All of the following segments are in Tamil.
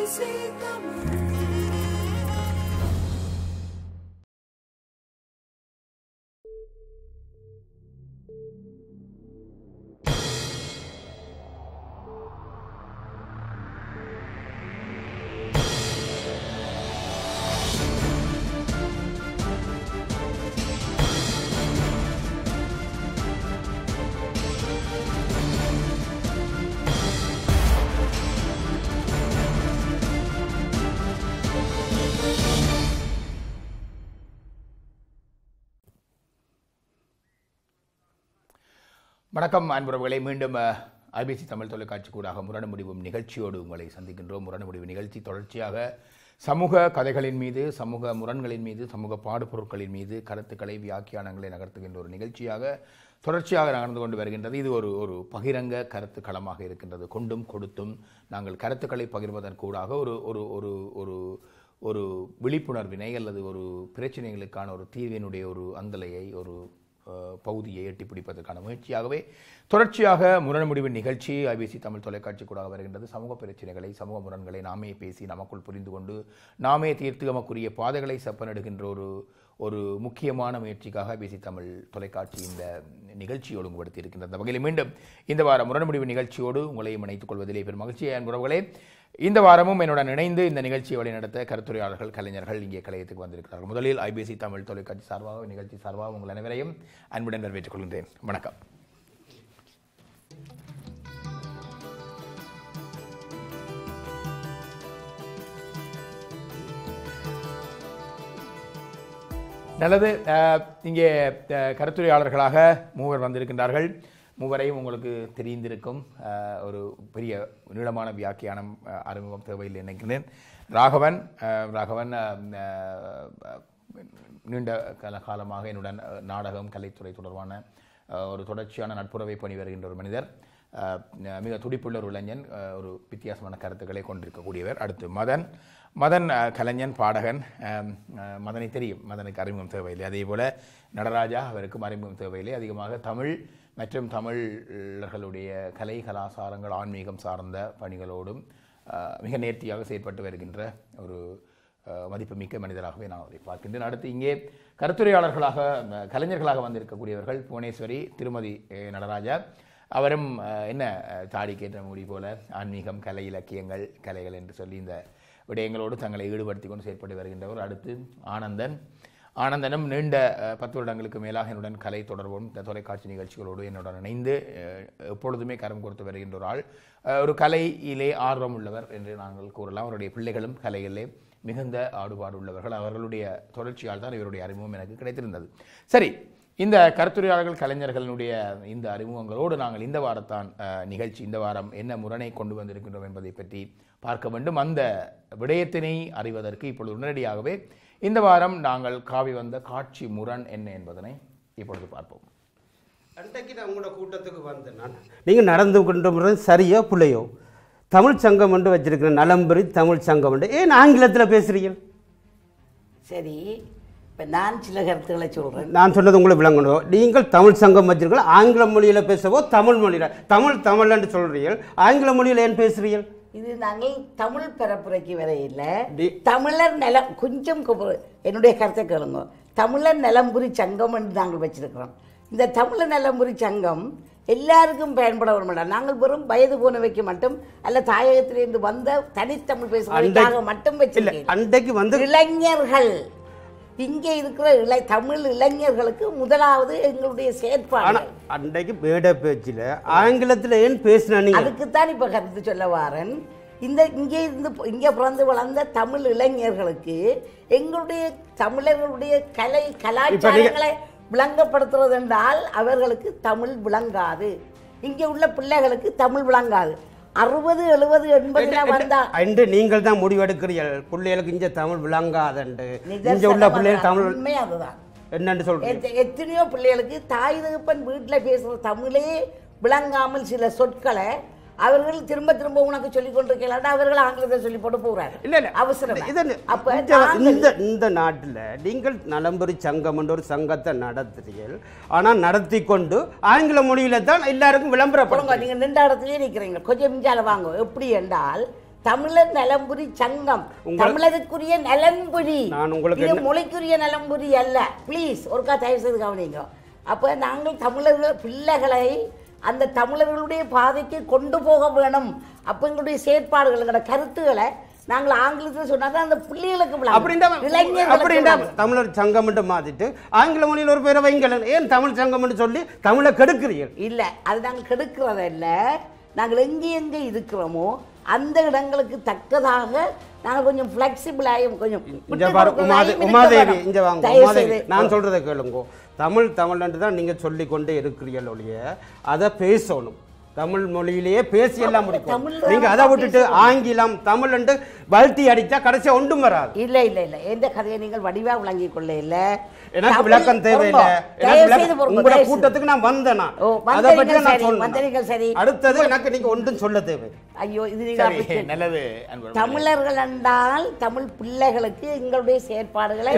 வணக்கம் அன்புறவுகளை மீண்டும் IBC தமிழ் தொலைக்காட்சி கூடாக முரணம் முடிவும் நிகழ்ச்சியோடு உங்களை சந்திக்கின்றோம். முரணம் முடிவு நிகழ்ச்சி தொடர்ச்சியாக சமூக கதைகளின் மீது, சமூக முரண்களின் மீது, சமூக பாடுபொருட்களின் மீது கருத்துக்களை, வியாக்கியானங்களை நகர்த்துகின்ற ஒரு நிகழ்ச்சியாக தொடர்ச்சியாக நகர்ந்து கொண்டு வருகின்றது. இது ஒரு பகிரங்க கருத்து களமாக இருக்கின்றது. கொண்டும் கொடுத்தும் நாங்கள் கருத்துக்களை பகிர்வதன் கூடாக ஒரு ஒரு ஒரு ஒரு ஒரு விழிப்புணர்வினை அல்லது ஒரு பிரச்சனைகளுக்கான ஒரு தீர்வினுடைய ஒரு அந்தலையை, ஒரு பகுதியை எட்டி பிடிப்பதற்கான முயற்சியாகவே தொடர்ச்சியாக முரண் முடிவின் நிகழ்ச்சி IBC தமிழ் தொலைக்காட்சி கூட வருகின்றது. சமூக பிரச்சனைகளை, சமூக முரண்களை நாமே பேசி நமக்குள் புரிந்து கொண்டு நாமே தீர்த்து நமக்குரிய பாதைகளை செப்பனிடுகின்ற ஒரு முக்கியமான முயற்சிக்காக IBC தமிழ் தொலைக்காட்சி இந்த நிகழ்ச்சி ஒழுங்குபடுத்தி இருக்கின்ற அந்த வகையில் மீண்டும் இந்த வாரம் முரண் முடிவு நிகழ்ச்சியோடு உங்களையும் இணைத்துக் கொள்வதிலே பெரும் மகிழ்ச்சியை அன்புறவுகளே. இந்த வாரமும் என்னுடன் இணைந்து இந்த நிகழ்ச்சியை வழிநடத்த கருத்துரையாளர்கள், கலைஞர்கள் இங்கே கலையத்துக்கு வந்திருக்கிறார்கள். முதலில் IBC தமிழ் தொலைக்காட்சி சார்பாக, நிகழ்ச்சி சார்பாக உங்கள் அனைவரையும் அன்புடன் வரவேற்றுக் கொள்கின்றேன். வணக்கம். நல்லது. இங்கே கருத்துரையாளர்களாக மூவர் வந்திருக்கின்றார்கள். மூவரையும் உங்களுக்கு தெரிந்திருக்கும். ஒரு பெரிய நீளமான வியாக்கியானம் அறிமுகம் தேவையில்லை நினைக்கிறேன். ராகவன் நீண்ட காலமாக என்னுடன் நாடகம், கலைத்துறை தொடர்பான ஒரு தொடர்ச்சியான நட்புறவை பணி வருகின்ற ஒரு மனிதர். மிக துடிப்புள்ள ஒரு இளைஞன், ஒரு வித்தியாசமான கருத்துக்களை கொண்டிருக்கக்கூடியவர். அடுத்து மதன் கலைஞன், பாடகன். மதனை தெரியும், மதனுக்கு அறிமுகம் தேவையில்லை. அதே போல் நடராஜா, அவருக்கும் அறிமுகம் தேவையில்லை. அதிகமாக தமிழ் மற்றும் தமிழர்களுடைய கலை, கலாச்சாரங்கள், ஆன்மீகம் சார்ந்த பணிகளோடும் மிக நேர்த்தியாக செயற்பட்டு வருகின்ற ஒரு மதிப்புமிக்க மனிதராகவே நான் அவரை பார்க்கின்றேன். அடுத்து இங்கே கருத்துரையாளர்களாக, கலைஞர்களாக வந்திருக்கக்கூடியவர்கள் புவனேஸ்வரி, திருமதி நடராஜா. அவரும் என்ன தாடிக்கேற்ற முடி போல ஆன்மீகம், கலை, இலக்கியங்கள், கலைகள் என்று சொல்லி இந்த விடயங்களோடு தங்களை ஈடுபடுத்தி கொண்டு செயற்பட்டு வருகின்றவர். அடுத்து ஆனந்தனும் நீண்ட 10 வருடங்களுக்கு மேலாக என்னுடன் கலை தொடர்பும் தொலைக்காட்சி நிகழ்ச்சிகளோடு என்னுடன் இணைந்து எப்பொழுதுமே கரம் கொடுத்து வருகின்ற ஒரு ஆள். ஒரு கலையிலே ஆர்வம் உள்ளவர் என்று நாங்கள் கூறலாம். அவருடைய பிள்ளைகளும் கலையிலே மிகுந்த ஆடுபாடு உள்ளவர்கள். அவர்களுடைய தொடர்ச்சியால் தான் இவருடைய அறிமுகம் எனக்கு கிடைத்திருந்தது. சரி, இந்த கருத்துரையாளர்கள், கலைஞர்களுடைய இந்த அறிமுகங்களோடு நாங்கள் இந்த வாரத்தான் நிகழ்ச்சி, இந்த வாரம் என்ன முரணை கொண்டு வந்திருக்கின்றோம் என்பதை பற்றி பார்க்க வேண்டும். அந்த விடயத்தினை அறிவதற்கு இப்பொழுது உடனடியாகவே இந்த வாரம் நாங்கள் காவி வந்த காட்சி முரண் என்ன என்பதனை இப்பொழுது பார்ப்போம். அன்றைக்கு நான் உங்களோட கூட்டத்துக்கு வந்தேன். நீங்கள் நடந்து கொண்ட முறை சரியோ பிள்ளையோ? தமிழ் சங்கம் என்று வச்சிருக்கிற நலம்பெறி தமிழ் சங்கம் என்று ஏன் ஆங்கிலத்தில் பேசுறீர்கள்? சரி, இப்போ நான் சில கருத்துக்களை சொல்கிறேன். நான் சொன்னது உங்களை விளங்கணும். நீங்கள் தமிழ் சங்கம் வச்சிருக்கீங்க, ஆங்கில மொழியில் பேசவோ தமிழ் மொழியில் தமிழ் என்று சொல்கிறீர்கள், ஆங்கில மொழியில் ஏன் பேசுறீர்கள்? இது நாங்கள் தமிழ் பரப்புரைக்கு வரையில் தமிழர் நலம் கொஞ்சம் என்னுடைய கருத்தை கேளுங்க. தமிழர் நலம்புரி சங்கம் என்று நாங்கள் வச்சிருக்கிறோம். இந்த தமிழர் நலம்புரி சங்கம் எல்லாருக்கும் பயன்பட வரமாட்டோம். நாங்கள் வெறும் வயது போனவைக்கு மட்டும் அல்ல தாயகத்திலிருந்து வந்த தனித்தமிழ் பேசுவதற்காக மட்டும் வச்சிருக்கோம். அன்றைக்கு வந்து இளைஞர்கள், இங்கே இருக்கிற தமிழ் இளைஞர்களுக்கு முதலாவது எங்களுடைய செயற்பாடு. அன்றைக்கு மேடை பேச்சில் ஆங்கிலத்தில் ஏன் பேசினீங்க? அதுக்குத்தான் இப்போ கருத்து சொல்ல வாரன். இங்கே பிறந்து வளர்ந்த தமிழ் இளைஞர்களுக்கு எங்களுடைய தமிழர்களுடைய கலை, கலாச்சாரங்களை விளங்கப்படுத்துறது என்றால் அவர்களுக்கு தமிழ் விளங்காது. இங்கே உள்ள பிள்ளைகளுக்கு தமிழ் விளங்காது. 60, 70, 80 வந்தா என்று நீங்கள் தான் முடிவெடுக்கிறீர்கள். பிள்ளைகளுக்கு இங்கே தமிழ் விளங்காதண்டு, இங்கே உள்ள பிள்ளைகள் தமிழ் உண்மை அதுதான். என்னன்னு சொல்றீங்க? எத்தனையோ பிள்ளைகளுக்கு தாய் தகப்பன் வீட்டில் பேசுகிற தமிழே விளங்காமல் சில சொற்களை அவர்கள் திரும்ப திரும்ப உனக்கு சொல்லிக் கொண்டிருக்கிறாங்க. அவர்கள் ஆங்கிலத்தை சொல்லி போட்டு போறாங்க. இல்ல அவசரம். அப்ப இந்த நாட்டில் நீங்கள் நலம்புரி சங்கம் என்ற ஒரு சங்கத்தை நடத்துறீர்கள். ஆனால் நடத்தி கொண்டு ஆங்கில மொழியில தான் எல்லாருக்கும் விளம்பரப்படுங்க. நீங்க நின்ற இடத்துலயே நிற்கிறீங்க. கொஞ்சம் மிஞ்சால வாங்க. எப்படி என்றால் தமிழர் நலம்புரி சங்கம், தமிழருக்குரிய நலன்புரி, இது மொழிக்குரிய நலம்புரி அல்ல. ப்ளீஸ் ஒருக்கா தயவு செய்து கவனிங்க. அப்போ நாங்கள் தமிழர்கள் பிள்ளைகளை அந்த தமிழர்களுடைய பாதைக்கு கொண்டு போக வேணும். அப்போ எங்களுடைய செயற்பாடுகள், எங்களோட கருத்துக்களை நாங்கள் ஆங்கிலத்தில் சொன்னா தான் அந்த பிள்ளைகளுக்கு தமிழர் சங்கம் மாத்திட்டு ஆங்கில மொழியில் ஒரு பேரை வைங்கள. ஏன் தமிழ் சங்கம் சொல்லி தமிழை கெடுக்கிறீர்கள்? இல்லை, அது நாங்கள் கெடுக்கிறதில்ல. நாங்கள் எங்கே இருக்கிறோமோ அந்த இடங்களுக்கு தக்கதாக நாங்கள் கொஞ்சம் ஃப்ளெக்சிபிளாயும் கொஞ்சம். உமாதேவி இங்கே வாங்க. நான் சொல்றதை கேளுங்க. தமிழ் தமிழ்ன்ட்டு தான் நீங்கள் சொல்லி கொண்டே இருக்கிறீர்கள் ஒழிய அதை பேசணும். தமிழ் மொழியிலேயே பேசி எல்லாம் முடிக்கும். நீங்க அதை விட்டுட்டு ஆங்கிலம் தமிழ் என்று வளர்த்தி அடித்தா கடைசியா ஒன்றும் வராது. இல்லை இல்லை இல்லை, எந்த கதையை நீங்கள் வடிவா விளங்கிக் கொள்ள இல்லை. எனக்கு விளக்கம் தேவையில்லை. உங்களோட கூட்டத்துக்கு நான் வந்தேனா அதை பற்றி நான் சொல்றேன். அடுத்தது எனக்கு நீங்க ஒன்றும் சொல்ல தேவை. ஐயோ, இது நல்லது. தமிழர்கள் என்றால் தமிழ் பிள்ளைகளுக்கு எங்களுடைய செயற்பாடுகளை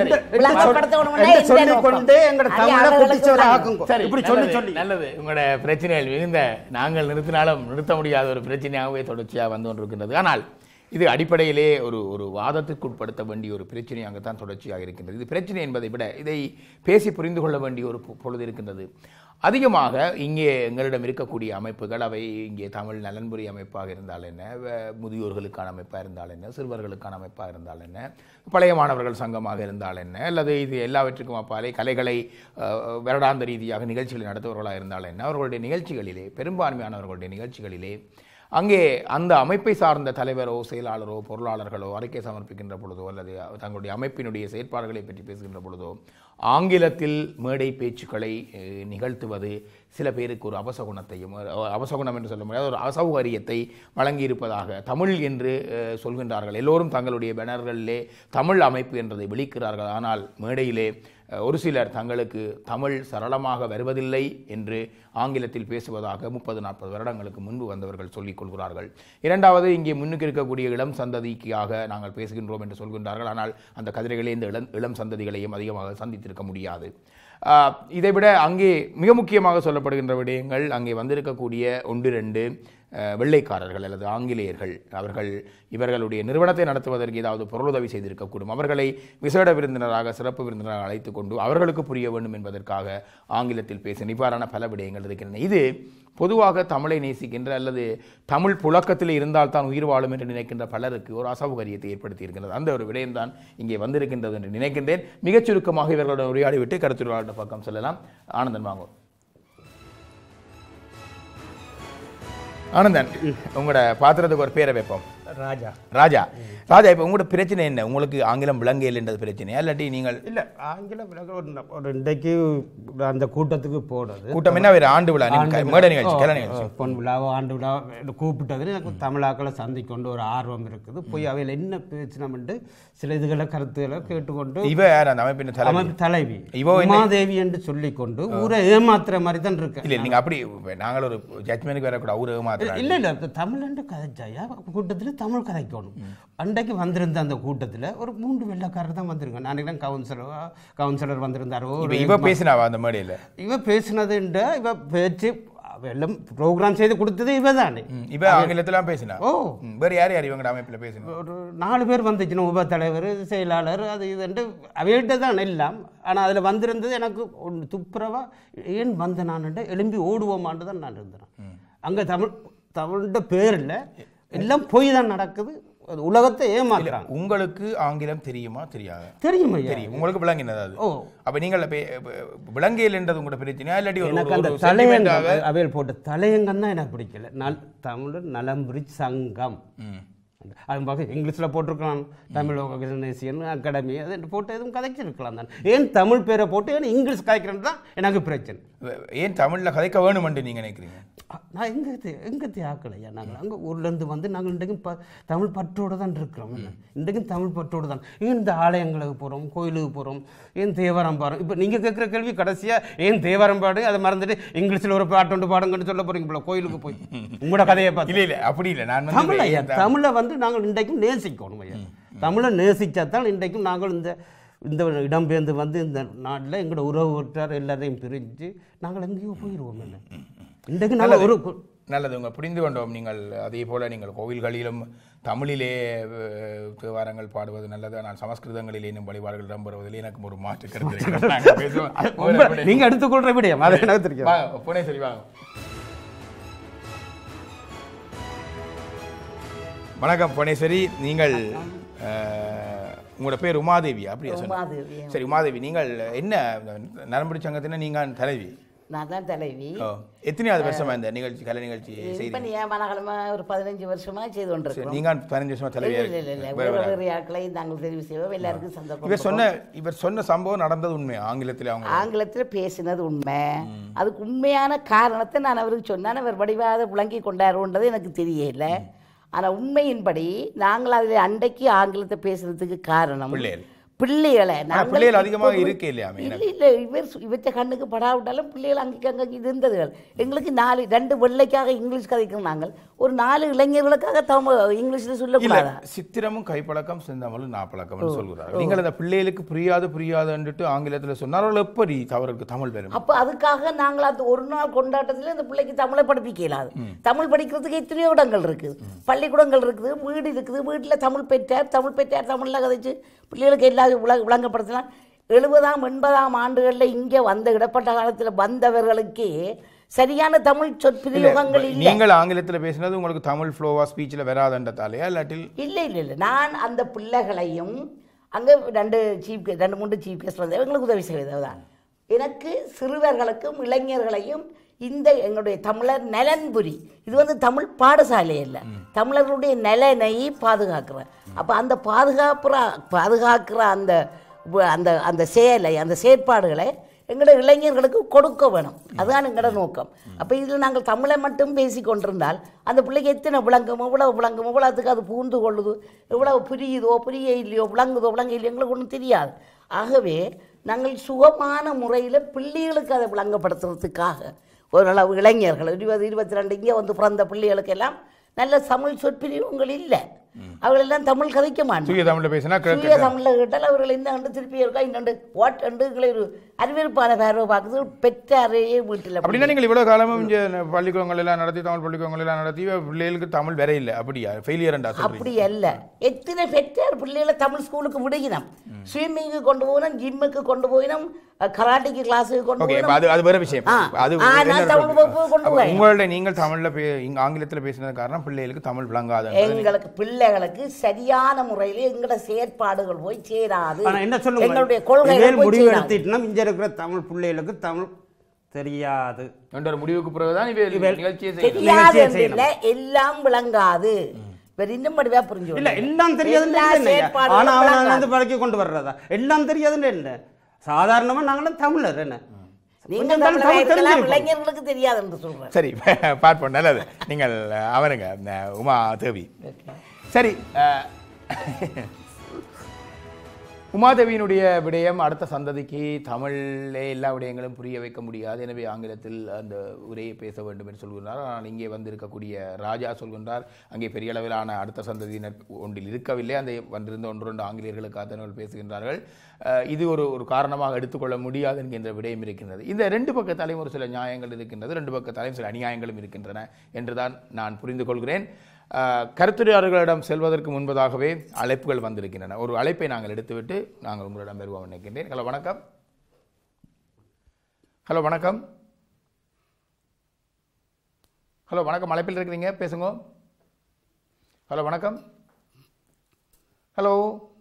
சொல்லிக்கொண்டே எங்களோட தமிழை புத்திச்சவரை ஆக்குங்க. இப்படி சொல்லி சொல்லி நல்லது. உங்களோட பிரச்சனைகள் மிகுந்த நாங்கள் நிறுத்தினாலும் நிறுத்த முடியாத ஒரு பிரச்சனையாகவே தொடர்ச்சியாக வந்து கொண்டிருக்கின்றது. ஆனால் இது அடிப்படையிலே ஒரு வாதத்திற்கு உட்படுத்த வேண்டிய ஒரு பிரச்சனையாக தான் தொடர்ச்சியாக இருக்கின்றது. இது பிரச்சனை என்பதை விட இதை பேசி புரிந்து கொள்ள வேண்டிய ஒரு பொழுது இருக்கின்றது. அதிகமாக இங்கே எங்களிடம் இருக்கக்கூடிய அமைப்புகள் அவை இங்கே தமிழ் நலன்புரி அமைப்பாக இருந்தால் என்ன, முதியோர்களுக்கான அமைப்பாக இருந்தால் என்ன, சிறுவர்களுக்கான அமைப்பாக இருந்தால் என்ன, பழைய மாணவர்கள் சங்கமாக இருந்தால் என்ன, அல்லது இது எல்லாவற்றுக்கும் அப்பாலே கலைகளை வருடாந்த ரீதியாக நிகழ்ச்சிகளை நடத்துபவர்களாக இருந்தால் என்ன, அவர்களுடைய நிகழ்ச்சிகளிலே பெரும்பான்மையானவர்களுடைய நிகழ்ச்சிகளிலே அங்கே அந்த அமைப்பை சார்ந்த தலைவரோ செயலாளரோ பொருளாளர்களோ அறிக்கை சமர்ப்பிக்கின்ற பொழுதோ அல்லது தங்களுடைய அமைப்பினுடைய செயற்பாடுகளை பற்றி பேசுகின்ற பொழுதோ ஆங்கிலத்தில் மேடை பேச்சுக்களை நிகழ்த்துவது சில பேருக்கு ஒரு அவசகுணத்தையும், அவசகுணம் என்று சொல்ல முடியாது, ஒரு அசௌகரியத்தை வழங்கியிருப்பதாக தமிழ் என்று சொல்கின்றார்கள். எல்லோரும் தங்களுடைய பேனர்களிலே தமிழ் அமைப்பு என்றதை விழிக்கிறார்கள். ஆனால் மேடையிலே ஒரு சிலர் தங்களுக்கு தமிழ் சரளமாக வருவதில்லை என்று ஆங்கிலத்தில் பேசுவதாக 30-40 வருடங்களுக்கு முன்பு வந்தவர்கள் சொல்லிக் கொள்கிறார்கள். இரண்டாவது, இங்கே முன்னுக்கு இருக்கக்கூடிய இளம் சந்ததிக்காக நாங்கள் பேசுகின்றோம் என்று சொல்கின்றார்கள். ஆனால் அந்த கதிரைகளே இந்த இளம் சந்ததிகளையும் அதிகமாக சந்தித்திருக்க முடியாது. இதைவிட அங்கே மிக முக்கியமாக சொல்லப்படுகின்ற விடயங்கள், அங்கே வந்திருக்கக்கூடிய 1-2 வெள்ளைக்காரர்கள் அல்லது ஆங்கிலேயர்கள், அவர்கள் இவர்களுடைய நிறுவனத்தை நடத்துவதற்கு ஏதாவது பொருளுதவி செய்திருக்கக்கூடும். அவர்களை விசேட விருந்தினராக, சிறப்பு விருந்தினராக அழைத்து கொண்டு அவர்களுக்கு புரிய வேண்டும் என்பதற்காக ஆங்கிலத்தில் பேச இவ்வாறான பல விடயங்கள் இருக்கின்றன. இது பொதுவாக தமிழை நேசிக்கின்ற அல்லது தமிழ் புழக்கத்தில் இருந்தால் தான் உயிர் வாழும் என்று நினைக்கின்ற பலருக்கு ஒரு அசௌகரியத்தை ஏற்படுத்தி இருக்கின்றது. அந்த ஒரு விடயம்தான் இங்கே வந்திருக்கின்றது என்று நினைக்கின்றேன். மிகச் சுருக்கமாக இவர்களுடன் உரையாடிவிட்டு கருத்துரையாளர் பக்கம் செல்லலாம். ஆனந்தன் வாங்க. ஆனந்தன், உங்களோட பாத்திரத்துக்கு ஒரு பேரை வைப்போம். ராஜா. ராஜா ராஜா இப்போ உங்களோட பிரச்சனை என்ன? உங்களுக்கு ஆங்கிலம் விளங்கலைன்றது பிரச்சனையா இல்லாட்டி நீங்கள்? இல்லை, ஆங்கிலம் விளங்க ஒரு இன்றைக்கு அந்த கூட்டத்துக்கு போனது. கூட்டம் என்ன வேறு ஆண்டு விழா மேடை நிகழ்ச்சி, கலை நிகழ்ச்சி, பொன் விழாவோ ஆண்டு விழா கூப்பிட்டது. எனக்கு தமிழாக்களை சந்திக்கொண்டு ஒரு ஆர்வம் இருக்குது. போய் அவையில் என்ன பேசினோம்ட்டு சில இதுகளை கருத்துக்களை கேட்டுக்கொண்டு இவ யார் அந்த அமைப்பின் தலைவி உமாதேவி என்று சொல்லிக்கொண்டு ஊரை ஏமாத்துற மாதிரி தான் இருக்கு. இல்லை, நீங்கள் அப்படி நாங்கள் ஒரு ஜட்மெண்ட்டுக்கு வரக்கூடாது. ஊரை ஏமாத்துற இல்லை இல்லை, தமிழ்ண்டு கதைச்சாயா கூட்டத்தில் தமிழ் கதைக்கணும். அன்றைக்கு வந்திருந்த அந்த கூட்டத்தில் ஒரு 3 வெள்ளைக்காரர் தான் வந்திருங்க. நான் கவுன்சிலர் வந்திருந்தாரோ. இவ பேசினாவா அந்த மேடையில்? இவ பேசினதுன்ற இவ பேச்சு எல்லாம் ப்ரோக்ராம் செய்து கொடுத்தது இவ தானே. இவ ஆங்கிலத்தில் பேசினா? ஓ, வேறு யார் யார் இவங்க அமைப்பில் பேசினா? ஒரு 4 பேர் வந்துச்சுன்னா, உப தலைவர், செயலாளர், அது இதுன்ட்டு அவையிட்ட தான் எல்லாம். ஆனால் அதில் வந்திருந்தது எனக்கு ஒன்று துப்புரவா ஏன் வந்த நான்ட்டு எழும்பி ஓடுவோமான்னு தான் நான் இருந்தேன். அங்கே தமிழ்ன்ற பேர் இல்லை, எல்லாம் போய் தான் நடக்குது. உலகத்தை ஏமாத்துறாங்க. உங்களுக்கு ஆங்கிலம் தெரியுமா? தெரியாது. தெரியுமா? தெரியும். உங்களுக்கு விளங்கினது அது. அப்ப நீங்கள் விளங்கியல் என்றது உங்களோட பிரச்சனையா இல்லாட்டி எனக்கு அந்த தலையங்க அவையில் போட்ட தலையங்கம் தான் எனக்கு பிடிக்கல. தமிழ் நலம்புரி சங்கம் அது பார்க்க இங்கிலீஷில் போட்டிருக்கலாம், தமிழ் ஆர்கனைசேஷன் அகாடமி அது போட்டு எதுவும் கதைச்சிருக்கலாம் தான். ஏன் தமிழ் பேரை போட்டு ஏன் இங்கிலீஷ் கதைக்கிறேன்னு தான் எனக்கு பிரச்சனை. ஏன் தமிழில் கதைக்க வேணுமென்று நீங்கள் நினைக்கிறீங்க? நான் எங்கே ஆக்கலையா? நாங்கள் அங்கே ஊர்லேருந்து வந்து நாங்கள் இன்றைக்கும் தமிழ் பற்றோடு தான் இருக்கிறோம். இன்றைக்கும் தமிழ் பற்றோடு தான். ஏன் இந்த ஆலயங்களுக்கு போகிறோம், கோயிலுக்கு போகிறோம், ஏன் தேவாரம் பாடுறோம். இப்போ நீங்கள் கேட்குற கேள்வி கடைசியாக ஏன் தேவாரம் பாடு, அதை மறந்துட்டு இங்கிலீஷில் ஒரு பாட்டு பாடுங்கன்னு சொல்ல போகிறீங்க போல கோயிலுக்கு போய் உங்களோட கதையை பார்த்து. இல்லை இல்லை, அப்படி இல்லை. நான் தமிழை வந்து நாங்கள் இன்றைக்கும் நேசிக்கணும் ஐயா. தமிழை நேசிச்சாதான் இன்றைக்கும் நாங்கள் இந்த இடம்பெயர்ந்து வந்து இந்த நாட்டில் எங்களோட உறவு வட்டார் எல்லாரையும் பிரிஞ்சு நாங்கள் எங்கேயோ போயிடுவோம். இல்லை இன்றைக்கு நாங்கள் ஒரு நல்லது உங்க புரிந்து கொண்டோம். நீங்கள் அதே போல நீங்கள் கோவில்களிலும் தமிழிலே தேவாரங்கள் பாடுவது நல்லது. நான் சமஸ்கிருதங்களிலே இன்னும் வழிபாடுகள் இடம்பெறுவதில் எனக்கு ஒரு மாற்று கருத்து. நீங்க எடுத்துக்கொள்ற விடயம் அதை எனக்கு தெரியும். புனே சரி வாங்க. வணக்கம் புனேஸ்வரி. நீங்கள் உங்களோட பேர் உமாதேவி அப்படியா? சரி உமாதேவி, நீங்கள் என்ன நரம்படி சங்கத்தின நீங்கள் தலைவி? நான் தான் தலைவி. எத்தனையாவது வருஷமா இந்த நிகழ்ச்சி கலை நிகழ்ச்சி மனகாலமா ஒரு 15 வருஷமா செய்து கொண்டிருக்கோம். நீங்க 15 வருஷமா தலைவியா? வேறு ஆட்களை நாங்கள் தெரிவு செய்வோம். எல்லாருக்கும் சந்தர்ப்பம். இவர் சொன்ன சம்பவம் நடந்தது உண்மை? ஆங்கிலத்தில் பேசினது உண்மை. அதுக்கு உண்மையான காரணத்தை நான் அவருக்கு சொன்னேன். அவர் வடிவாத விளங்கி கொண்டாருன்றது எனக்கு தெரியல. ஆனால் உண்மையின்படி நாங்கள் அதில் அன்றைக்கு ஆங்கிலத்தை பேசுறதுக்கு காரணம் பிள்ளைகளை பிள்ளைகள் அதிகமாக இருக்கே இல்லையா? இல்லை இவற்றை கண்ணுக்கு படாவிட்டாலும் பிள்ளைகள் அங்கே இருந்ததுகள். எங்களுக்கு 2 வெள்ளைக்காக இங்கிலீஷ் கதைக்கும். நாங்கள் ஒரு 4 இளைஞர்களுக்காக இங்கிலீஷில் சொல்லக்கூடாதா? சித்திரமும் கைப்பழக்கம் செந்தாமலும் நாப்பழக்கம் சொல்கிறார்கள். நீங்கள் அந்த பிள்ளைகளுக்கு புரியாதுன்னுட்டு ஆங்கிலத்தில் சொன்னார்கள். எப்படி அவருக்கு தமிழ் வரும்? அப்போ அதுக்காக நாங்கள் அது ஒரு நாள் கொண்டாட்டத்தில் இந்த பிள்ளைக்கு தமிழை படிப்பிக்க இயலாது. தமிழ் படிக்கிறதுக்கு எத்தனையோ இடங்கள் இருக்குது, பள்ளிக்கூடங்கள் இருக்குது, வீடு இருக்குது. வீட்டில் தமிழ் பெற்றார் தமிழில் கதைச்சு பிள்ளைகளுக்கு எல்லா விளங்கப்படுத்தலாம். 70ஆம் 80ஆம் ஆண்டுகளில் இங்கே வந்த இடப்பட்ட காலத்தில் வந்தவர்களுக்கு சரியான தமிழ் சொற்பிரயோகங்கள் இல்லை. நீங்கள் ஆங்கிலத்தில் பேசினது உங்களுக்கு தமிழ் ஃப்ளோவா ஸ்பீச்சில் வராதுன்றதாலையா இல்லாட்டில்? இல்லை நான் அந்த பிள்ளைகளையும் அங்கே 2-3 சீஃப் கெஸ்ட் வந்து எங்களுக்கு உதவி செய்வதுதான். எனக்கு சிறுவர்களுக்கும் இளைஞர்களையும் இந்த எங்களுடைய தமிழர் நலன்புரி, இது வந்து தமிழ் பாடசாலை இல்லை, தமிழர்களுடைய நலனை பாதுகாக்கிறேன். அப்போ அந்த பாதுகாக்கிற அந்த அந்த அந்த செயலை அந்த செயற்பாடுகளை எங்களோட இளைஞர்களுக்கு கொடுக்க வேணும். அதுதான் எங்களோட நோக்கம். அப்போ இதில் நாங்கள் தமிழை மட்டும் பேசி கொண்டிருந்தால் அந்த பிள்ளைக்கு எத்தனை விளங்கும், இவ்வளோத்துக்கு அது பூந்து கொள்ளுது, எவ்வளவு புரிய இல்லையோ விளங்க இல்லையோ எங்களுக்கு ஒன்றும் தெரியாது. ஆகவே நாங்கள் சுகமான முறையில் பிள்ளைகளுக்கு அதை விளங்கப்படுத்துறதுக்காக ஓரளவு இளைஞர்கள் 20-22 இங்கே வந்து பிறந்த பிள்ளைகளுக்கெல்லாம் நல்ல தமிழ் சொற்பிரிவுகள் இல்லை. அவர்களெல்லாம் தமிழ் கதைக்க மாட்டாங்க. தமிழில் பேசினா தமிழில் கேட்டால் அவர்கள் என்ன திருப்பி இருக்கா இன்னொன்று வாட் எங்களை ஒரு அறிவிப்பான பேரவை பார்க்குறது பெற்றாரையே வீட்டில். அப்படின்னா நீங்கள் இவ்வளோ காலமும் இங்கே பள்ளிக்கூடங்கள் எல்லாம் நடத்தி தமிழ் பள்ளிக்கூடங்கள் எல்லாம் நடத்தி பிள்ளைகளுக்கு தமிழ் வேற இல்லை அப்படியா? ஃபெயிலியர்ண்டா? அப்படி அல்ல. எத்தனை பெற்றார் பிள்ளைகளை தமிழ் ஸ்கூலுக்கு விடுகினோம், ஸ்விம்மிங்கு கொண்டு போயினோம், ஜிம்முக்கு கொண்டு போயினோம், கராட்டிக்கு கிளாஸுக்கு கொண்டு போயினோம். அது வேற விஷயம். உங்களுடைய நீங்கள் தமிழில் ஆங்கிலத்தில் பேசினது காரணம் பிள்ளைகளுக்கு தமிழ் விளங்காது. எங்களுக்கு பிள்ளைகளுக்கு சரியான முறையில் எங்களோட செயற்பாடுகள் போய் சேராது. என்ன சொல்லுங்க, எங்களுடைய கொள்கைகள் முடிவு எடுத்துட்டோம். இங்க இருக்கிற தமிழ் பிள்ளைகளுக்கு தமிழ் தெரியாது என்ற முடிவுக்கு பிறகுதான் தெரியாது, எல்லாம் விளங்காது. இன்னும் படிவா புரிஞ்சு இல்ல எல்லாம் தெரியாது பழக்கி கொண்டு வர்றதா? எல்லாம் தெரியாதுன்னு என்ன? சாதாரணமா நாங்களும் தமிழர் என்ன இளைஞர்களுக்கு தெரியாது என்று சொல்றேன். சரி பார்ப்போம். நல்லது. நீங்கள் அவருங்க உமா தேவி. சரி உமாதேவியினுடைய விடயம் அடுத்த சந்ததிக்கு தமிழிலே எல்லா விடயங்களும் புரிய வைக்க முடியாது, எனவே ஆங்கிலத்தில் அந்த உரையை பேச வேண்டும் என்று சொல்கின்றார். ஆனால் இங்கே வந்திருக்கக்கூடிய ராஜா சொல்கின்றார் அங்கே பெரிய அளவிலான அடுத்த சந்ததியினர் ஒன்றில் இருக்கவில்லை, அந்த வந்திருந்த 1-2 ஆங்கிலேயர்களுக்கு அத்தனை பேசுகின்றார்கள். இது ஒரு காரணமாக எடுத்துக்கொள்ள முடியாது என்கின்ற விடயம் இருக்கின்றது. இந்த 2 பக்கத்தாலையும் ஒரு சில நியாயங்கள் இருக்கின்றது, 2 பக்கத்தாலையும் சில அநியாயங்களும் இருக்கின்றன என்றுதான் நான் புரிந்து கொள்கிறேன். கருத்துரையாளர்களிடம் செல்வதற்கு முன்பதாகவே அழைப்புகள் வந்திருக்கின்றன. ஒரு அழைப்பை நாங்கள் எடுத்துவிட்டு நாங்கள் உங்களிடம் வருவோம் நினைக்கின்றேன். ஹலோ வணக்கம். ஹலோ வணக்கம். ஹலோ வணக்கம். அழைப்பில் இருக்கிறீங்க, பேசுங்க. ஹலோ வணக்கம். ஹலோ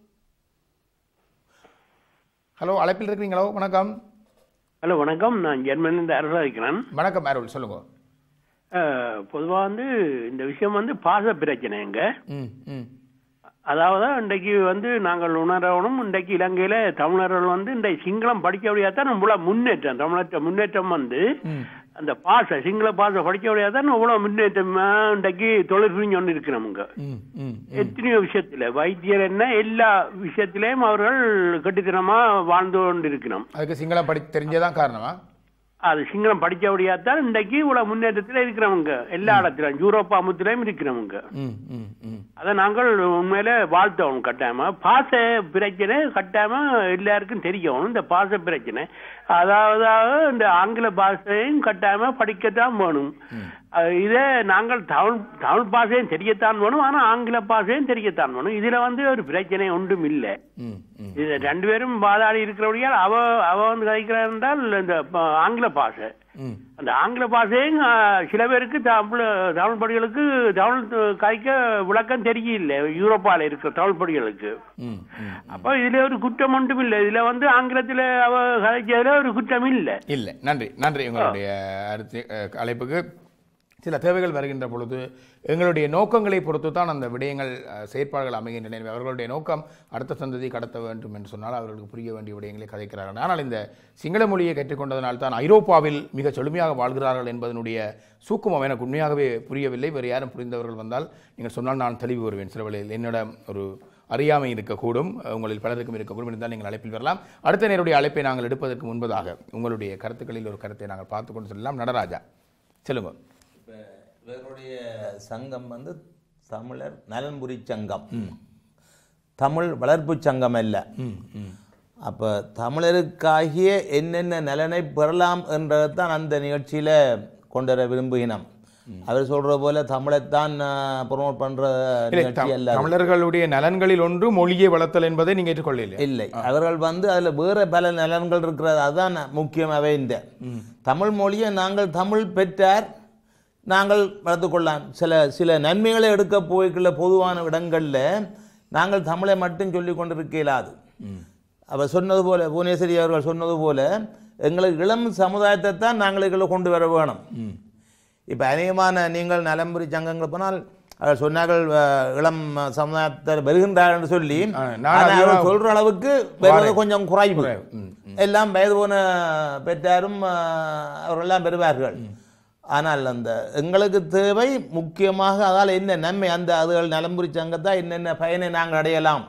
ஹலோ அழைப்பில் இருக்கிறீங்களோ? வணக்கம். ஹலோ வணக்கம். நான் ஜெர்மனிலிருந்து அருளா இருக்கிறேன். வணக்கம் அருள், சொல்லுங்க. பொதுவாக இந்த விஷயம் பாச பிரச்சனைங்க. அதாவது இன்றைக்கு நாங்கள் உணரணும், இன்றைக்கு இலங்கையில தமிழர்கள் இன்றைக்கு சிங்களம் படிக்க முடியாதான் இவ்வளவு முன்னேற்றம், தமிழற்ற முன்னேற்றம் அந்த பாச சிங்கள பாச படிக்க முடியாதான் இவ்வளவு முன்னேற்றம் இன்றைக்கு தொழில் புரிஞ்சு இருக்கிறோமுங்க. எத்தனையோ விஷயத்துல வைத்தியர் என்ன எல்லா விஷயத்திலையும் அவர்கள் கட்டித்தனமா வாழ்ந்து கொண்டு இருக்கிறோம். அதுக்கு சிங்களம் படி தெரிஞ்சதான் காரணமா? அது சிங்களம் படிக்க முடியாதான் இன்றைக்கு இவ்வளவு முன்னேற்றத்துல இருக்கிறவங்க எல்லா இடத்துலயும் யூரோப்பா முத்திலையும் இருக்கிறவங்க. அதை நாங்கள் உண்மையில வாழ்த்தணும். கட்டாயமா பாச பிரச்சனை கட்டாயமா எல்லாருக்கும் தெரியணும். இந்த பாச பிரச்சனை அதாவது இந்த ஆங்கில பாஷையும் கட்டாயமா படிக்கத்தான் வேணும். இதே நாங்கள் தமிழ் பாஷையும் தெரியத்தான் வேணும், ஆனா ஆங்கில பாஷையும் தெரியத்தான் வேணும். இதுல வந்து ஒரு பிரச்சனை ஒன்றும் இல்லை. இது ரெண்டு பேரும் வாதாடி இருக்கிறபடியால் அவ வந்து கதைக்கிறார் என்றால் இந்த ஆங்கில பாஷை, அந்த ஆங்கில பாஷையும் சில பேருக்கு தமிழ் படிகளுக்கு தமிழ் கதைக்க விளக்கம் தெரியல, யூரோப்பால இருக்கிற தமிழ் படிகளுக்கு. அப்ப இதுல ஒரு குற்றம் ஒன்றும் இல்லை. இதுல வந்து ஆங்கிலத்தில் அவ கதைச்சதுல ஒரு குற்றம் இல்லை. இல்லை. நன்றி நன்றி. உங்களுடைய அழைப்புக்கு சில தேவைகள் வருகின்ற பொழுது எங்களுடைய நோக்கங்களை பொறுத்து தான் அந்த விடயங்கள் செயற்பாடுகள் அமைகின்றன. அவர்களுடைய நோக்கம் அடுத்த சந்ததி கடத்த வேண்டும் என்று சொன்னால் அவர்களுக்கு புரிய வேண்டிய விடயங்களை கதைக்கிறார்கள். ஆனால் இந்த சிங்கள மொழியை கற்றுக்கொண்டதனால் தான் ஐரோப்பாவில் மிக செழுமையாக வாழ்கிறார்கள் என்பதனுடைய சூக்குமம் எனக்கு உண்மையாகவே புரியவில்லை. வேறு யாரும் புரிந்தவர்கள் வந்தால் நீங்கள் சொன்னால் நான் தெளிவு வருவேன். சில வேளையில் என்னிடம் ஒரு அறியாமை இருக்கக்கூடும், உங்களில் பலருக்கும் இருக்கக்கூடும். இருந்தால் நீங்கள் அழைப்பில் வரலாம். அடுத்த நேருடைய அழைப்பை நாங்கள் எடுப்பதற்கு முன்பதாக உங்களுடைய கருத்துக்களில் ஒரு கருத்தை நாங்கள் பார்த்து கொண்டு செல்லலாம். நடராஜா சொல்லுங்கள். இவருடைய சங்கம் வந்து தமிழர் நலன்புரி சங்கம், தமிழ் வளர்ப்பு சங்கம் அல்ல. அப்போ தமிழருக்காகிய என்னென்ன நலனை பெறலாம் என்றதான் அந்த நிகழ்ச்சியில் கொண்டு வர விரும்புகினோம். அவர் சொல்ற போல தமிழைத்தான் ப்ரொமோட் பண்ற நிகழ்ச்சி அல்ல. தமிழர்களுடைய நலன்களில் ஒன்று மொழியை வளர்த்தல் என்பதை நீங்க ஏற்றுக்கொள்ள இல்லை. அவர்கள் வந்து அதுல வேற பல நலன்கள் இருக்கிறது. அதுதான் முக்கியமாகவே. இந்த தமிழ் மொழியை நாங்கள் தமிழ் பெற்றார் நாங்கள் வளர்த்துக்கொள்ளலாம். சில நன்மைகளை எடுக்க போய்க்குள்ள பொதுவான இடங்களில் நாங்கள் தமிழை மட்டும் சொல்லி கொண்டிருக்க இயலாது. அவர் சொன்னது போல, புவனேஸ்வரி அவர்கள் சொன்னது போல, எங்களுக்கு இளம் சமுதாயத்தை தான் நாங்கள் இதில் கொண்டு வர வேணும். இப்போ அநேகமான நீங்கள் நலம்புரி சங்கங்கள் போனால் அவர் சொன்னார்கள் இளம் சமுதாயத்தில் வருகின்றார் என்று சொல்லி, சொல்ற அளவுக்கு கொஞ்சம் குறைவு. எல்லாம் வயது போன பெற்றாரும் அவர்களெல்லாம் பெறுவார்கள். ஆனால் அந்த எங்களுக்கு தேவை முக்கியமாக அதால் என்ன நன்மை, அந்த அதுகள் நலம்புரி சங்கத்தான் என்னென்ன பயனை நாங்கள் அடையலாம்.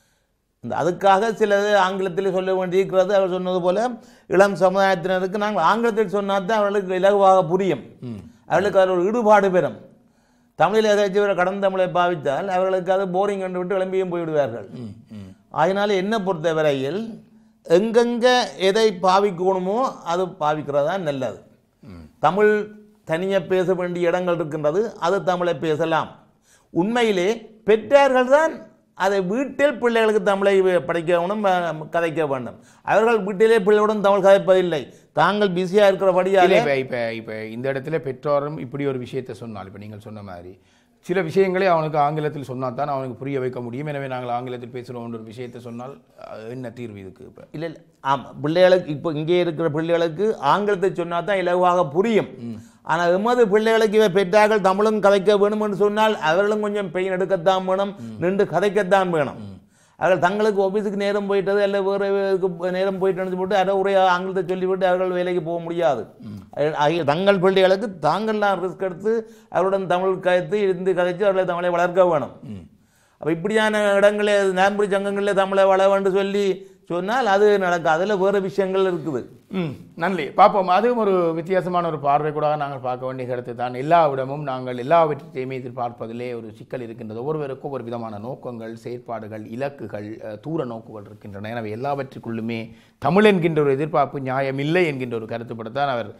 அதுக்காக சிலது ஆங்கிலத்தில் சொல்ல வேண்டியிருக்கிறது. அவர் சொன்னது போல இளம் சமுதாயத்தினருக்கு நாங்கள் ஆங்கிலத்தில் சொன்னால் தான் அவர்களுக்கு இலகுவாக புரியும், அவர்களுக்கு அதில் ஒரு ஈடுபாடு பெறும். தமிழில் ஏதாச்சும் கடந்த தமிழை பாவித்தால் அவர்களுக்கு அது போரிங் கண்டு விட்டு கிளம்பியும் போய்விடுவார்கள். அதனால என்ன பொறுத்த வரையில் எங்கெங்கே எதை பாவிக்கணுமோ அது பாவிக்கிறதா நல்லது. தமிழ் தனியாக பேச வேண்டிய இடங்கள் இருக்கின்றது, அது தமிழை பேசலாம். உண்மையிலே பெற்றார்கள் தான் அதை வீட்டில் பிள்ளைகளுக்கு தமிழை படிக்க வேணும், கதைக்க வேண்டும். அவர்கள் வீட்டிலே பிள்ளையுடன் தமிழ் கதைப்பதில்லை, தாங்கள் பிஸியாக இருக்கிறபடியால். இப்போ இந்த இடத்துல பெற்றோரும் இப்படி ஒரு விஷயத்தை சொன்னால், இப்போ நீங்கள் சொன்ன மாதிரி சில விஷயங்களே அவனுக்கு ஆங்கிலத்தில் சொன்னால் தான் அவனுக்கு புரிய வைக்க முடியும். எனவே நாங்கள் ஆங்கிலத்தில் பேசுகிறோம் ஒரு விஷயத்தை சொன்னால் என்ன தீர்வு இதுக்கு? இப்போ இல்லை ஆமாம், பிள்ளைகளுக்கு இப்போ இங்கே இருக்கிற பிள்ளைகளுக்கு ஆங்கிலத்தை சொன்னால் தான் இலகுவாக புரியும். ஆனால் எமது பிள்ளைகளுக்கு இவை பெற்றார்கள் தமிழும் கதைக்க வேணும் என்று சொன்னால் அவர்களும் கொஞ்சம் பெயின் எடுக்கத்தான் வேணும், நின்று கதைக்கத்தான் வேணும். அவர்கள் தங்களுக்கு ஆஃபீஸுக்கு நேரம் போயிட்டது இல்லை வேறு நேரம் போயிட்டு போட்டு அதை ஒரே ஆங்கிலத்தை சொல்லிவிட்டு அவர்கள் வேலைக்கு போக முடியாது. தங்கள் பிள்ளைகளுக்கு தாங்கள்லாம் ரிஸ்க் எடுத்து அவருடன் தமிழ் கதைத்து இருந்து கதைத்து அவர்களை தமிழை வளர்க்க வேணும். அப்போ இப்படியான இடங்களில் நலம்புரி சங்கங்களில் தமிழை வள வேண்டும் சொல்லி சொன்னால் அது நடக்கும். அதில் வேறு விஷயங்கள் இருக்குது. நன்றி. பார்ப்போம். அதுவும் ஒரு வித்தியாசமான ஒரு பார்வை கூட நாங்கள் பார்க்க வேண்டிய கருத்து தான். எல்லாவிடமும் நாங்கள் எல்லாவற்றையுமே எதிர்பார்ப்பதிலே ஒரு சிக்கல் இருக்கின்றது. ஒவ்வொருவருக்கும் ஒரு விதமான நோக்கங்கள், செயற்பாடுகள், இலக்குகள், தூர நோக்குகள் இருக்கின்றன. எனவே எல்லாவற்றுக்குள்ளுமே தமிழ் என்கின்ற ஒரு எதிர்பார்ப்பு நியாயம் இல்லை என்கின்ற ஒரு கருத்துப்படத்தான் அவர்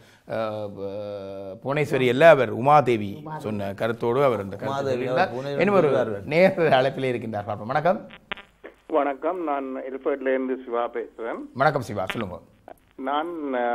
புவனேஸ்வரி அல்ல, அவர் உமாதேவி சொன்ன கருத்தோடு அவர் இந்த கருத்து ஒரு நேர அழைப்பிலே இருக்கின்றார். பார்ப்போம். வணக்கம். வணக்கம், நான் எல்பர்ட்ல இருந்து சிவா பேசுறேன். வணக்கம் சிவா, சொல்லுங்க. நான்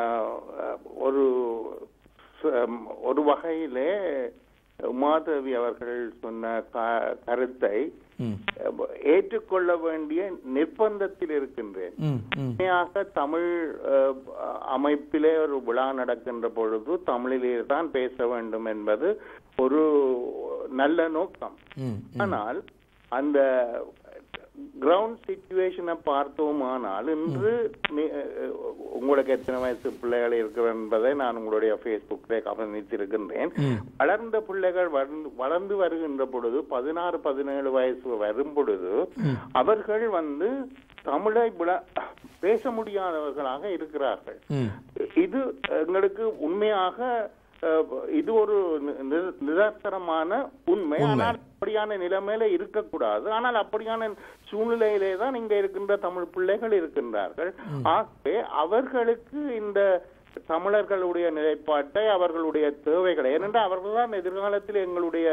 ஒரு வகையிலே உமாதேவி அவர்கள் சொன்ன கருத்தை ஏற்றுக்கொள்ள வேண்டிய நிர்பந்தத்தில் இருக்கின்றேன். உண்மையாக தமிழ் அமைப்பிலே ஒரு விழா நடக்கின்ற பொழுது தமிழிலே தான் பேச வேண்டும் என்பது ஒரு நல்ல நோக்கம். ஆனால் அந்த கிரவுண்ட் சிச்சுவேஷனை பார்த்தோமானால் இன்று உங்களுக்கு எத்தனை வயசு பிள்ளைகள் இருக்கிற என்பதை நான் உங்களுடைய ஃபேஸ்புக்கிலே கவனித்திருக்கின்றேன். வளர்ந்த பிள்ளைகள் வளர்ந்து வருகின்ற பொழுது 16-17 வயசு வரும் பொழுது அவர்கள் தமிழை பேச முடியாதவர்களாக இருக்கிறார்கள். இது எங்களுக்கு உண்மையாக இது ஒரு நிதர்சனமான உண்மை. ஆனால் அப்படியான நிலைமையில இருக்கக்கூடாது. ஆனால் அப்படியான சூழ்நிலையிலே தான் இங்க இருக்கின்ற தமிழ் பிள்ளைகள் இருக்கின்றார்கள். ஆகவே அவர்களுக்கு இந்த தமிழர்களுடைய நிலைப்பாட்டை, அவர்களுடைய தேவைகளை, ஏனென்றால் அவர்கள் தான் எதிர்காலத்தில் எங்களுடைய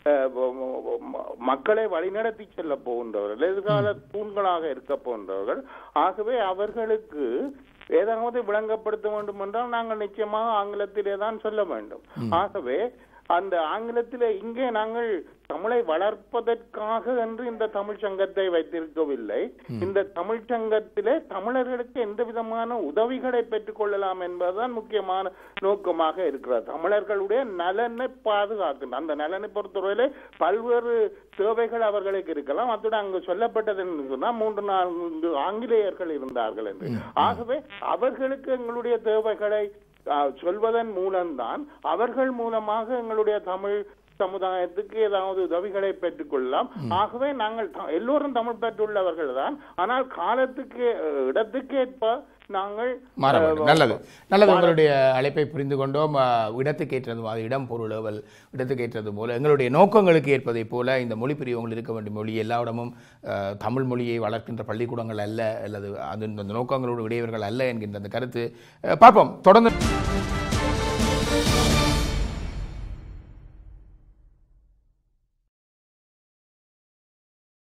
மக்களை வழிநடத்தி செல்ல போகின்றவர்கள், எதிர்கால தூண்களாக இருக்க போகின்றவர்கள். ஆகவே அவர்களுக்கு ஏதாவது விளங்கப்படுத்த வேண்டும் என்றால் நாங்கள் நிச்சயமாக ஆங்கிலத்திலே தான் சொல்ல வேண்டும். ஆகவே அந்த ஆங்கிலத்திலே இங்கே நாங்கள் தமிழை வளர்ப்பதற்காக என்று இந்த தமிழ் சங்கத்தை வைத்திருக்கவில்லை. இந்த தமிழ் சங்கத்திலே தமிழர்களுக்கு எந்த விதமான உதவிகளை பெற்றுக் கொள்ளலாம் என்பதுதான் முக்கியமான நோக்கமாக இருக்கிறது. தமிழர்களுடைய நலனை பாதுகாக்கின்ற அந்த நலனை பொறுத்தவரையிலே பல்வேறு தேவைகள் அவர்களுக்கு இருக்கலாம். அத்துடன் அங்கு சொல்லப்பட்டது சொன்னா 3-4 ஆங்கிலேயர்கள் இருந்தார்கள் என்று. ஆகவே அவர்களுக்கு எங்களுடைய தேவைகளை சொல்வதன் மூலம்தான் அவர்கள் மூலமாக எங்களுடைய தமிழ் சமுதாயத்துக்கு ஏதாவது உதவிகளை பெற்றுக் கொள்ளலாம். ஆகவே நாங்கள் எல்லோரும் தமிழ் பெற்றுள்ளவர்கள் தான். ஆனால் காலத்துக்கு இடத்துக்கு ஏற்ப நாங்கள் நல்லது உங்களுடைய அழைப்பை புரிந்து கொண்டோம். இடத்துக்கு ஏற்றது மாதிரி இடம் பொருள் இடத்துக்கு ஏற்றது போல எங்களுடைய நோக்கங்களுக்கு ஏற்பதை போல இந்த மொழி பிரிவுகள் இருக்க வேண்டிய மொழி எல்லா இடமும் தமிழ் மொழியை வளர்க்கின்ற பள்ளிக்கூடங்கள் அல்ல, அல்லது அந்த நோக்கங்களோடு உடையவர்கள் அல்ல என்கின்ற அந்த கருத்து பார்ப்போம் தொடர்ந்து.